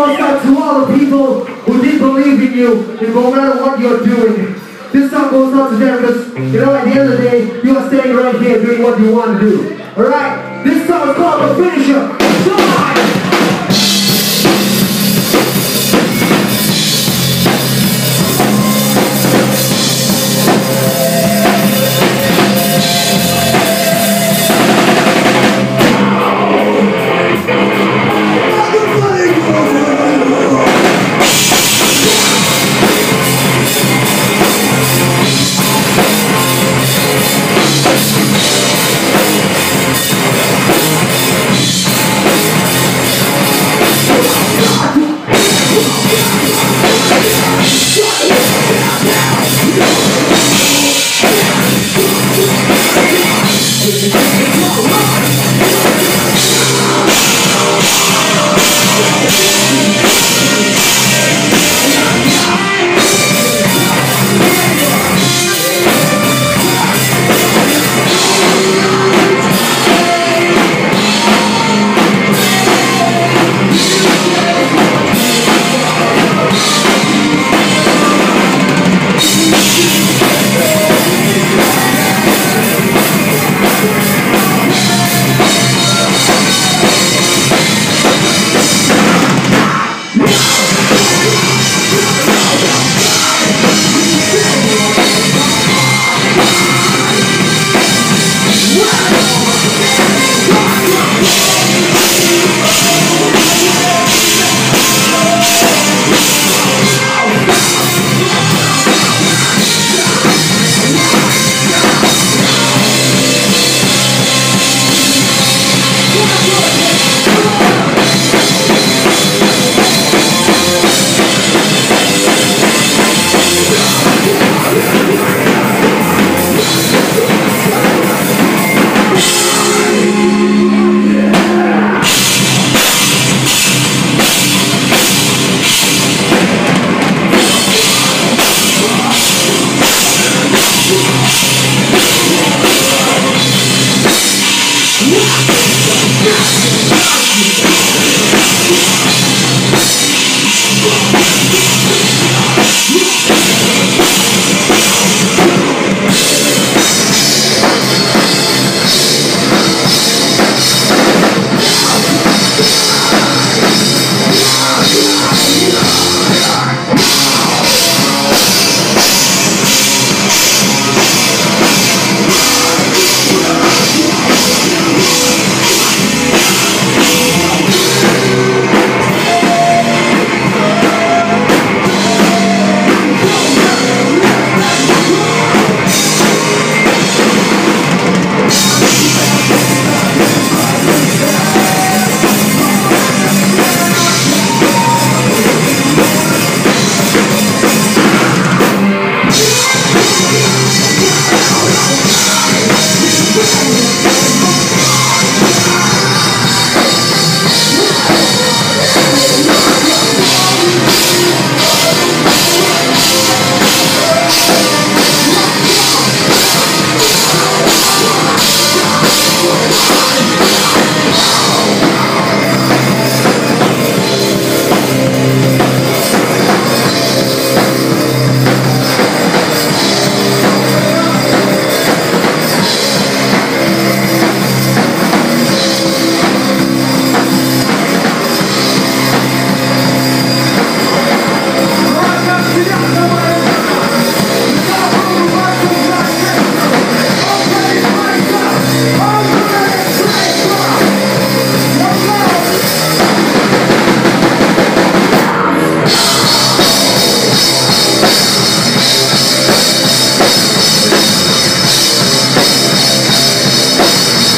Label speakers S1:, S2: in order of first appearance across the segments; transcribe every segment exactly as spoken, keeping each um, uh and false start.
S1: goes out to all the people who did believe in you, and no matter what you're doing. This song goes out to them because, you know, at the end of the day, you are staying right here doing what you want to do. Alright? This song is called The Finisher. Die!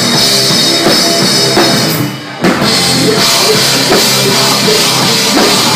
S2: Yeah.